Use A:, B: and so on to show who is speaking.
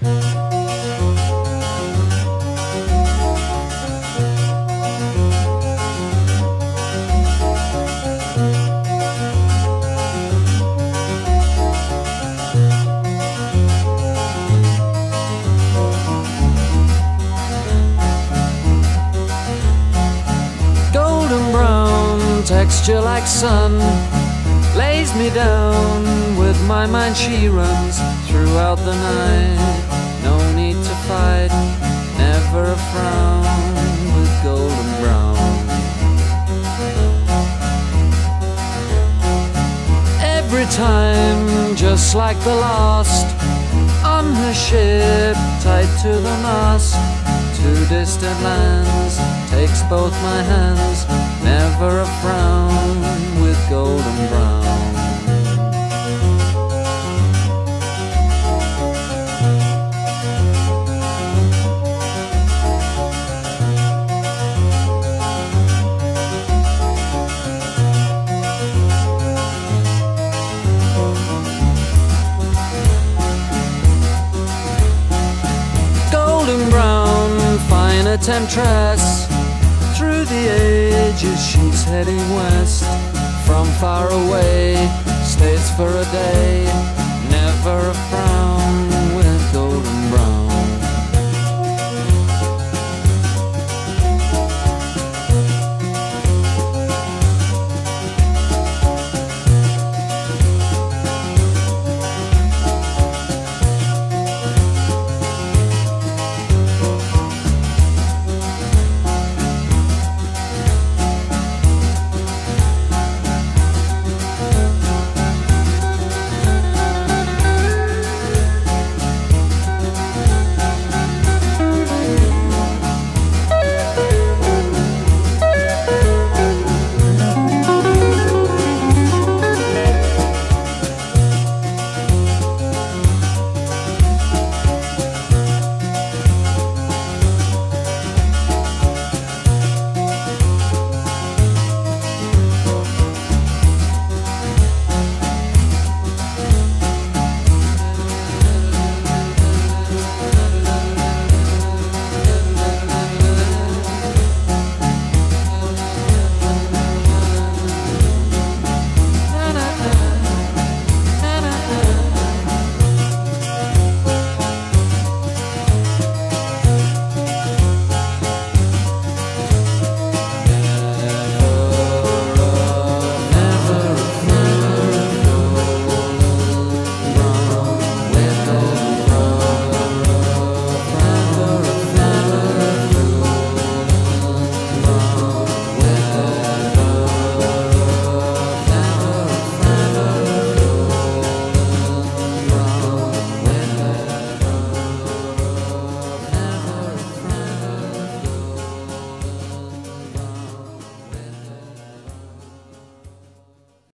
A: Texture like sun lays me down. With my mind she runs throughout the night. No need to fight, never a frown. With golden brown, every time just like the last. On her ship, tied to the mast, to distant lands, takes both my hands. Never a frown, with golden brown. Golden brown, fine a temptress. Through the ages she's heading west. From far away, stays for a day, never a